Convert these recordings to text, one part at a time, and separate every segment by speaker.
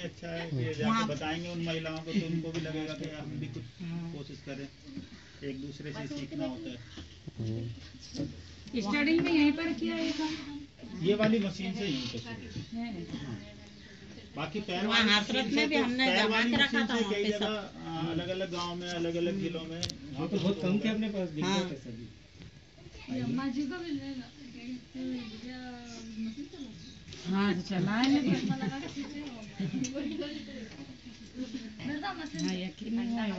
Speaker 1: अच्छा है कि जाके बताएंगे उन महिलाओं को, तो उनको भी लगेगा कि हम भी कुछ कोशिश करें, एक दूसरे से सीखना होता है।
Speaker 2: स्टार्टिंग में यहीं पर किया ये काम,
Speaker 1: ये वाली मशीन से यहीं पे शुरू, बाकी पैर वाली
Speaker 2: हाथरस में भी हमने जमा के रखा था,
Speaker 1: कई जगह अलग अलग गांव में, अलग अलग जिलों में, वहाँ पे बहुत कम थे अपने पास, दिक्कत है सभी।
Speaker 2: हाँ चला है यकीन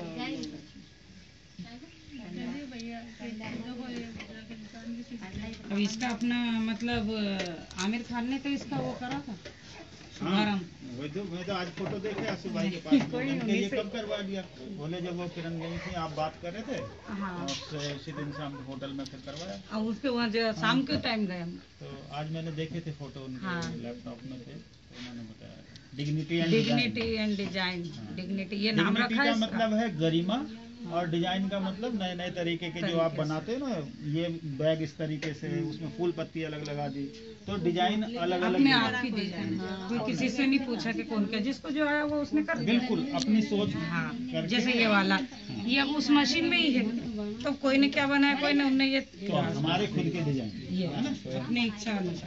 Speaker 2: अब इसका अपना मतलब आमिर खान ने तो इसका वो करा था शुभारंभ।
Speaker 1: मैं तो आज फोटो देखे आसू भाई के पास, ये कब करवा दिया? बोले जब वो किरण गई थी, आप बात कर रहे थे,
Speaker 2: हाँ
Speaker 1: उसी दिन शाम होटल में फिर करवाया,
Speaker 2: और उसके वहाँ शाम के टाइम गए हम।
Speaker 1: तो आज मैंने देखे थे फोटो उनके,
Speaker 2: हाँ
Speaker 1: लैपटॉप में थे, तो उन्होंने बताया डिग्निटी
Speaker 2: एंड डिजाइन। डिग्निटी ये नाम रखा है,
Speaker 1: मतलब है गरिमा, और डिजाइन का मतलब नए नए तरीके के जो आप बनाते हो ना, ये बैग इस तरीके से, उसमें फूल पत्ती अलग लगा दी, तो डिजाइन अलग अलग
Speaker 2: अपने आप की डिजाइन, कोई किसी से नहीं पूछा कि कौन क्या, जिसको जो आया वो उसने कर दिया।
Speaker 1: बिल्कुल अपनी सोच।
Speaker 2: हाँ जैसे ये वाला, ये अब उस मशीन में ही है, तो कोई ने क्या बनाया, कोई ने उनने ये,
Speaker 1: तो हमारे खुद के डिजाइन,
Speaker 2: ये अपनी इच्छा अनुसार।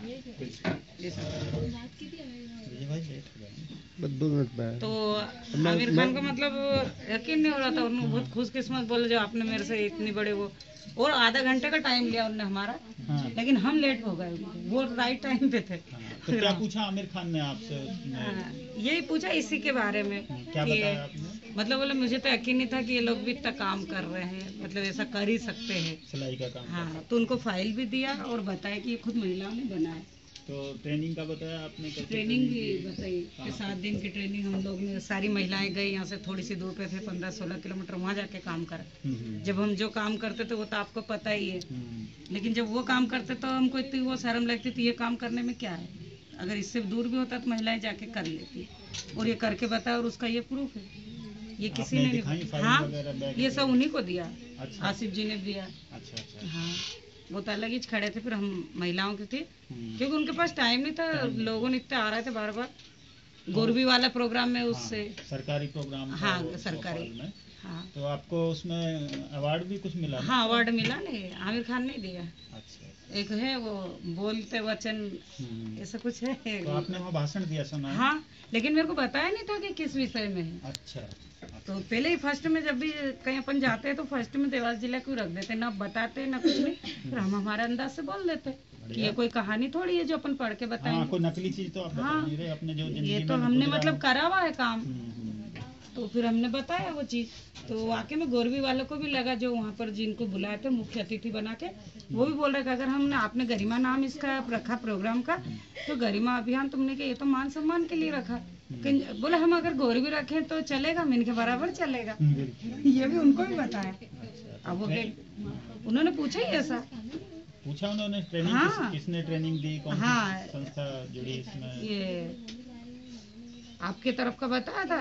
Speaker 2: तो आमिर खान को मतलब यकीन नहीं हो रहा था, उन्होंने बहुत खुशकिस्मत बोले जो आपने मेरे से इतनी बड़े वो, और आधा घंटे का टाइम लिया उन्होंने हमारा। हाँ। लेकिन हम लेट हो गए, वो राइट टाइम पे थे।
Speaker 1: हाँ। तो क्या पूछा आमिर खान ने आपसे?
Speaker 2: यही पूछा इसी के बारे में,
Speaker 1: क्या बताया आपने?
Speaker 2: मतलब बोले मुझे तो यकीन नहीं था कि ये लोग भी इतना काम कर रहे हैं, मतलब ऐसा कर ही सकते हैं
Speaker 1: सिलाई का काम।
Speaker 2: हाँ, तो उनको फाइल भी दिया और बताया कि ये खुद महिलाओं ने बनाया।
Speaker 1: तो ट्रेनिंग का बताया आपने?
Speaker 2: ट्रेनिंग भी बताई कि 7 दिन की ट्रेनिंग हम लोग ने, सारी महिलाएं गई, यहाँ से थोड़ी सी दूर पे थे, 15-16 किलोमीटर, वहाँ जाके काम करा। जब हम जो काम करते थे वो तो आपको पता ही है, लेकिन जब वो काम करते तो हमको इतनी वो शर्म लगती थी, ये काम करने में क्या है, अगर इससे दूर भी होता तो महिलाएं जाके कर लेती, और ये करके बताया, और उसका ये प्रूफ है, ये किसी ने नहीं। हाँ ये सब उन्हीं को दिया। अच्छा। आसिफ जी ने दिया। अच्छा। हाँ वो तो अलग ही खड़े थे, फिर हम महिलाओं के थे, क्योंकि उनके पास टाइम नहीं था, लोगों ने इतने आ रहे थे बार बार, गोरबी वाला प्रोग्राम में, उससे
Speaker 1: सरकारी प्रोग्राम।
Speaker 2: हाँ सरकारी। हाँ
Speaker 1: तो आपको उसमें अवार्ड भी कुछ मिला?
Speaker 2: हाँ अवार्ड मिला, नहीं आमिर खान नहीं दिया।
Speaker 1: अच्छा।
Speaker 2: एक है वो बोलते वचन, ऐसा कुछ है,
Speaker 1: तो आपने वो भाषण दिया सुना?
Speaker 2: हाँ लेकिन मेरे को बताया नहीं था कि किस विषय में है।
Speaker 1: अच्छा।
Speaker 2: तो पहले ही फर्स्ट में जब भी कहीं अपन जाते हैं तो फर्स्ट में देवास जिला क्यों रख देते, ना बताते ना कुछ नहीं, फिर हम हमारे अंदाज से बोल देते कि ये कोई कहानी थोड़ी है जो अपन पढ़ के बताएंगे।
Speaker 1: हाँ, कोई नकली चीज तो आप बता नहीं रहे, अपने जो
Speaker 2: ये तो हमने मतलब करा हुआ है काम, तो फिर हमने बताया वो चीज। तो वाकई में गोरवी वालों को भी लगा, जो वहाँ पर जिनको बुलाए थे मुख्य अतिथि बना के, वो भी बोल रहे कि अगर हमने, आपने गरिमा नाम इसका रखा प्रोग्राम का, तो गरिमा अभियान तुमने ये तो मान सम्मान के लिए रखा, बोले हम अगर गोरवी रखें तो चलेगा, मैंने के बराबर चलेगा, ये भी उनको भी बताया। अब वो उन्होंने पूछा ही ऐसा
Speaker 1: पूछा, उन्होंने ट्रेनिंग। हाँ। किसने ट्रेनिंग दी, कौन सी संस्था जुड़ी इसमें?
Speaker 2: ये आपके तरफ का बताया था,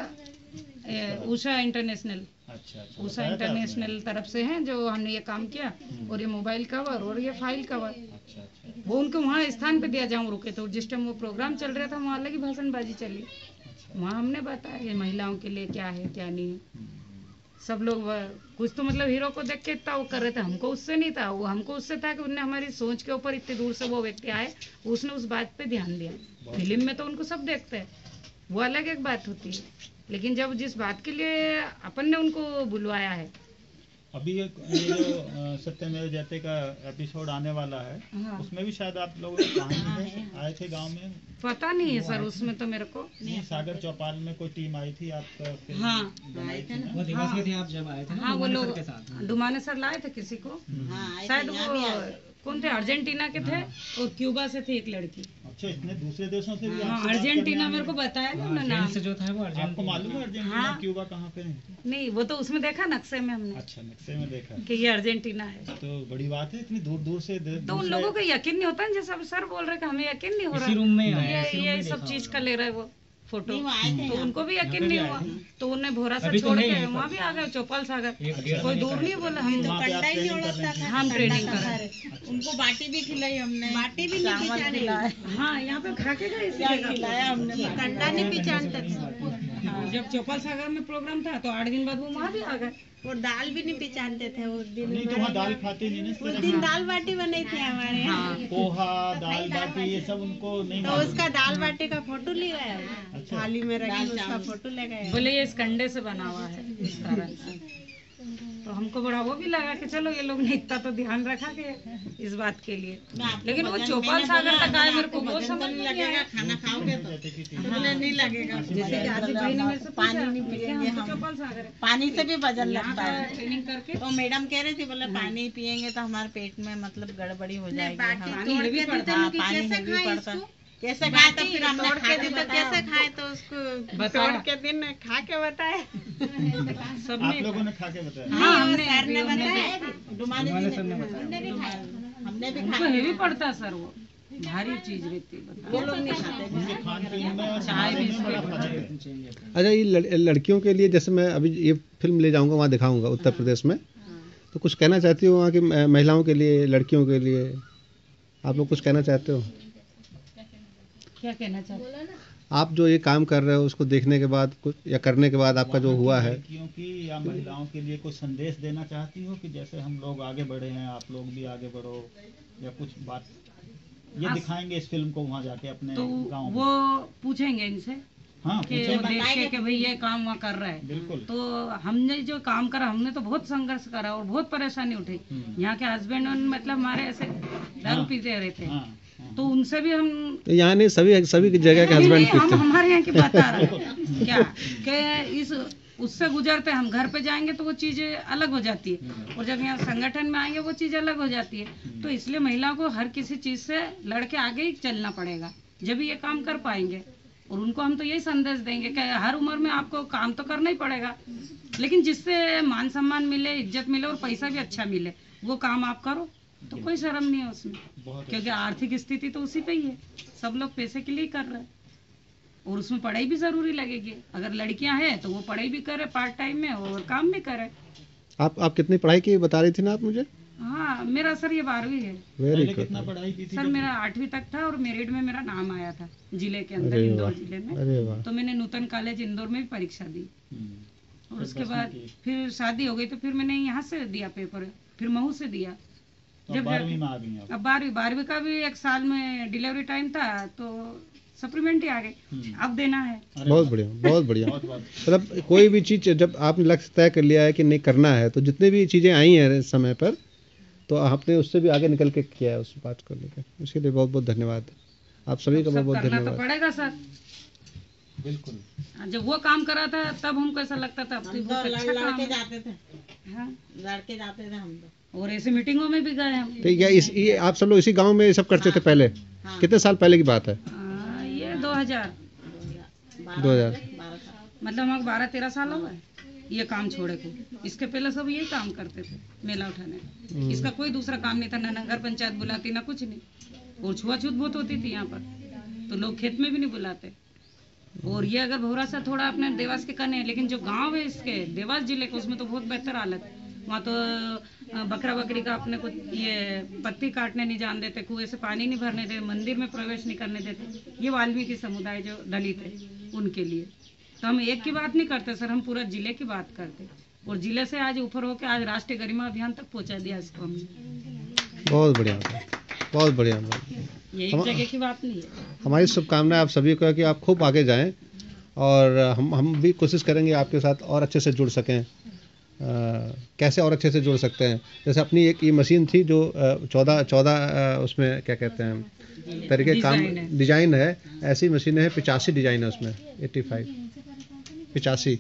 Speaker 2: उषा इंटरनेशनल। अच्छा। उषा इंटरनेशनल तरफ से हैं जो हमने ये काम किया, और ये मोबाइल कवर और ये फाइल कवर। अच्छा। वो उनको वहाँ स्थान पे दिया, जहाँ रुके थे, जिस टाइम वो प्रोग्राम चल रहा था वहाँ अलग ही भाषणबाजी चली। अच्छा। वहाँ हमने बताया ये महिलाओं के लिए क्या है क्या नहीं है, सब लोग कुछ तो मतलब हीरो को देख के इतना वो कर रहे थे, हमको उससे नहीं था, वो हमको उससे था कि उनने हमारी सोच के ऊपर इतनी दूर से वो व्यक्ति आए, उसने उस बात पे ध्यान दिया। फिल्म में तो उनको सब देखते हैं, वो अलग एक बात होती है, लेकिन जब जिस बात के लिए अपन ने उनको बुलवाया है।
Speaker 1: अभी ये जो सत्यमेव जयते का एपिसोड आने वाला है। हाँ। उसमें भी शायद आप लोग आए थे गांव में?
Speaker 2: पता नहीं है सर, उसमें तो मेरे को
Speaker 1: नहीं। सागर चौपाल में कोई टीम आई थी आपका?
Speaker 2: हाँ
Speaker 1: आए थे ना?
Speaker 3: वो दिवस में थे आप जब आए थे ना?
Speaker 2: हाँ वो लोग डुमाने सर लाए थे किसी को, शायद वो कौन थे, अर्जेंटीना के थे, और क्यूबा से थी एक लड़की।
Speaker 1: अच्छा, इतने दूसरे देशों से भी?
Speaker 2: हाँ अर्जेंटीना मेरे को बताया ना उन्होंने।
Speaker 3: से जो था वो
Speaker 1: आपको मालूम है अर्जेंटीना क्यूबा कहाँ पे है?
Speaker 2: नहीं वो तो उसमें देखा नक्शे में हमने।
Speaker 1: अच्छा, नक्शे में देखा
Speaker 2: कि ये अर्जेंटीना है।
Speaker 1: तो बड़ी बात है, इतनी दूर दूर से।
Speaker 2: तो उन लोगों को यकीन नहीं होता, जैसे सर बोल रहे कि हमें यकीन नहीं हो रहा
Speaker 3: रूम में
Speaker 2: ये सब चीज का ले रहे वो। फोटो, तो उनको भी यकीन नहीं हुआ, तो उन्हें भोरा से छोड़ के वहाँ भी आ गए चौपाल सागर, कोई दूर नहीं बोला। हम हम ट्रेनिंग कर रहे,
Speaker 3: उनको बाटी भी खिलाई हमने, बाटी भी नहीं,
Speaker 2: हाँ यहाँ पे खा के गए,
Speaker 3: खिलाया हमने, कंडा नहीं पहचानते।
Speaker 2: जब चौपाल सागर में प्रोग्राम था तो 8 दिन बाद वो वहाँ भी आ गए।
Speaker 3: वो दाल भी नहीं पहचानते थे उस दिन,
Speaker 1: नहीं तो वहाँ दाल खाते नहीं ना,
Speaker 3: उस दिन दाल बाटी बनी थी हमारे यहाँ,
Speaker 1: पोहा दाल बाटी ये सब उनको नहीं,
Speaker 3: तो उसका दाल बाटी का फोटो ले गए, थाली में रखी उसका फोटो ले गए,
Speaker 2: बोले ये इस कंडे से बना हुआ है इस कारण से। तो हमको बड़ा वो भी लगा कि चलो ये लोग ने इतना तो ध्यान रखा के इस बात के लिए, लेकिन वो चौपाल सागर तक आए, मेरे को वो समझ नहीं लगेगा,
Speaker 3: खाना खाओगे तो नहीं लगेगा।
Speaker 2: जैसे कि आसिफ भाई ने मेरे से पानी नहीं पिएंगे हम चौपाल सागर,
Speaker 3: पानी से भी वजन लगता है।
Speaker 2: ट्रेनिंग करके
Speaker 3: तो मैडम कह रही थी बोले पानी पिएंगे तो हमारे पेट में मतलब गड़बड़ी हो जाएगी,
Speaker 2: पानी भी पड़ता है,
Speaker 3: पानी भी पड़ता है। कैसे खाए तो फिर हमने खा के तो कैसे खाए तो उसको तोड़ के दिन खा के बताए,
Speaker 1: आप लोगों ने खा के बताया?
Speaker 3: हाँ हमने सर ने बताया, डुमानी जी ने बताया, हमने भी खाया।
Speaker 2: हेवी पड़ता है सर, वो भारी चीज रहती है,
Speaker 3: वो लोग नहीं खाते।
Speaker 1: खान पीन में
Speaker 2: चाय भी
Speaker 1: बड़ा फर्क है।
Speaker 4: अच्छा, ये लड़कियों के लिए जैसे मैं अभी ये फिल्म ले जाऊंगा वहाँ दिखाऊंगा उत्तर प्रदेश में, तो कुछ कहना चाहती हो वहाँ की महिलाओं के लिए, लड़कियों के लिए आप लोग कुछ कहना चाहते हो?
Speaker 2: क्या कहना चाहते?
Speaker 4: आप जो ये काम कर रहे हो उसको देखने के बाद कुछ या करने के बाद आपका जो हुआ है,
Speaker 1: लड़कियों की या महिलाओं के लिए कुछ संदेश देना चाहती हो कि जैसे हम लोग आगे बढ़े हैं आप लोग भी आगे बढ़ो, या कुछ बात ये दिखाएंगे इस फिल्म को वहाँ जाके अपने
Speaker 2: तो
Speaker 1: गाँव में?
Speaker 2: वो पूछेंगे इनसे,
Speaker 1: हाँ
Speaker 2: कि वो देख के कि भाई ये काम वहाँ कर रहा है।
Speaker 1: बिल्कुल।
Speaker 2: तो हमने जो काम करा, हमने तो बहुत संघर्ष करा और बहुत परेशानी उठी। यहाँ के हस्बैंड मतलब हमारे ऐसे दारू पीते रहते हैं, तो उनसे भी हम,
Speaker 4: यहाँ नहीं सभी की जगह के हस्बैंड
Speaker 2: हम
Speaker 4: पीते हैं।
Speaker 2: हमारे यहाँ की बता रहे हैं क्या कि इस उससे गुजरते हम घर पे जाएंगे तो वो चीजें अलग हो जाती है, और जब यहाँ संगठन में आएंगे वो चीज अलग हो जाती है। तो इसलिए महिलाओं को हर किसी चीज से लड़के आगे ही चलना पड़ेगा, जब ये काम कर पाएंगे। और उनको हम तो यही संदेश देंगे कि हर उम्र में आपको काम तो करना ही पड़ेगा, लेकिन जिससे मान सम्मान मिले, इज्जत मिले और पैसा भी अच्छा मिले, वो काम आप करो, तो कोई शर्म नहीं है उसमें, क्योंकि आर्थिक स्थिति तो उसी पे ही है। सब लोग पैसे के लिए कर रहे हैं, और उसमें पढ़ाई भी जरूरी लगेगी। अगर लड़कियां हैं तो वो पढ़ाई भी करे पार्ट टाइम में और काम भी करे।
Speaker 4: आप कितनी पढ़ाई की बता रही थी ना आप मुझे?
Speaker 2: हाँ, मेरा सर ये 12वीं है।
Speaker 4: Very good.
Speaker 1: कितना पढ़ाई की थी?
Speaker 2: सर मेरा 8वीं तक था और मेरिट में मेरा नाम आया था जिले के अंदर, इंदौर जिले में।
Speaker 4: अरे वाह।
Speaker 2: तो मैंने नूतन कॉलेज इंदौर में भी परीक्षा दी, और उसके बाद फिर शादी हो गई, तो फिर मैंने यहाँ से दिया पेपर, फिर महू से दिया।
Speaker 1: जब 12वीं में आ गई आप?
Speaker 2: अब 12वीं का भी 1 साल में डिलीवरी टाइम था, तो सप्लीमेंट्री आ गई, अब देना है।
Speaker 4: बहुत बढ़िया, बहुत बढ़िया। मतलब कोई भी चीज़ जब आपने लक्ष्य तय कर लिया है कि नहीं करना है, तो जितनी भी चीज़ें आई हैं समय पर, तो आपने उससे भी आगे निकल के किया है उस बात को लेकर, उसके लिए बहुत बहुत धन्यवाद। आप सभी का बहुत बहुत धन्यवाद।
Speaker 2: तो पड़ेगा सर,
Speaker 1: बिल्कुल।
Speaker 2: जब वो काम करा था तब हमको ऐसा लगता था
Speaker 3: हम तो लड़के जाते थे,
Speaker 2: हाँ,
Speaker 3: लड़के जाते थे हम तो,
Speaker 2: और ऐसे मीटिंगों में भी गए हम।
Speaker 4: ठीक है, ये आप सब लोग इसी गांव में ये सब करते थे पहले? कितने साल पहले की बात है?
Speaker 2: ये 2000 मतलब हम 12-13 साल हो गए ये काम छोड़े को। इसके पहले सब यही काम करते थे, मेला उठाने। इसका कोई दूसरा काम नहीं था, ना नगर पंचायत बुलाती ना कुछ नहीं, और छुआछूत बहुत होती थी यहाँ पर, तो लोग खेत में भी नहीं बुलाते। और ये अगर भोरा सा थोड़ा अपने देवास के कने है, लेकिन जो गांव है इसके देवास जिले के, उसमें तो बहुत बेहतर हालत। वहाँ तो बकरा बकरी का अपने को ये पत्ती काटने नहीं जान देते, कुएं से पानी नहीं भरने देते, मंदिर में प्रवेश नहीं करने देते। ये वाल्मीकि समुदाय जो दलित है उनके लिए। तो हम एक की बात नहीं करते सर, हम पूरा जिले की बात करते, और जिले से आज ऊपर होकर आज राष्ट्रीय गरिमा अभियान तक पहुँचा दिया इसको हमने।
Speaker 4: बहुत बढ़िया, बहुत बढ़िया।
Speaker 2: ये एक जगह की बात नहीं है।
Speaker 4: हमारी शुभकामनाएं आप सभी को कि आप खूब आगे जाएं, और हम भी कोशिश करेंगे आपके साथ और अच्छे से जुड़ सकें। कैसे और अच्छे से जुड़ सकते हैं? जैसे अपनी एक ये मशीन थी जो 14 उसमें क्या कहते हैं तरीके काम डिजाइन है, ऐसी मशीनें हैं 85 डिजाइन है उसमें, 85 85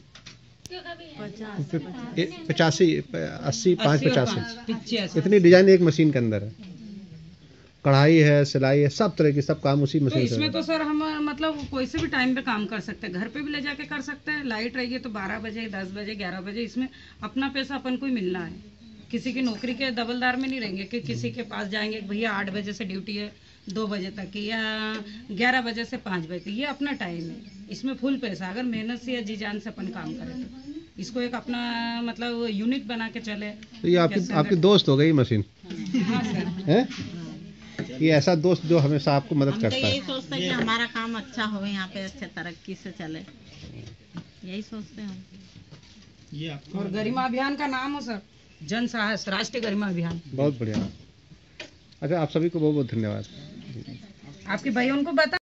Speaker 4: 80 5 85 इतनी डिजाइन एक मशीन के अंदर है। कढ़ाई है, सिलाई है, सब तरह की सब काम उसी
Speaker 2: तो
Speaker 4: मशीन से।
Speaker 2: इसमें तो सर हम मतलब कोई से भी टाइम पे काम कर सकते हैं, घर पे भी ले जाके कर सकते हैं। लाइट रहेगी तो 12 बजे 10 बजे 11 बजे, इसमें अपना पैसा अपन को ही मिलना है। किसी की नौकरी के दबलदार में नहीं रहेंगे कि किसी के पास जाएंगे भैया 8 बजे से ड्यूटी है 2 बजे तक, या 11 बजे से 5 बजे, ये अपना टाइम है। इसमें फुल पैसा, अगर मेहनत से या जी जान से अपन काम करें तो इसको एक अपना मतलब यूनिट बना के चले।
Speaker 4: तो ये आपकी दोस्त हो गई मशीन।
Speaker 2: हाँ सर।
Speaker 4: है ये ऐसा दोस्त जो हमेशा आपको मदद करता है।
Speaker 3: यही सोचते हैं कि हमारा काम अच्छा हो, यहाँ पे अच्छे तरक्की से चले, यही सोचते हैं।
Speaker 1: ये आपको
Speaker 2: और गरिमा अभियान का नाम हो सर, जन साहस राष्ट्रीय गरिमा अभियान।
Speaker 4: बहुत बढ़िया। अच्छा, आप सभी को बहुत बहुत धन्यवाद।
Speaker 2: आपके भाई उनको बता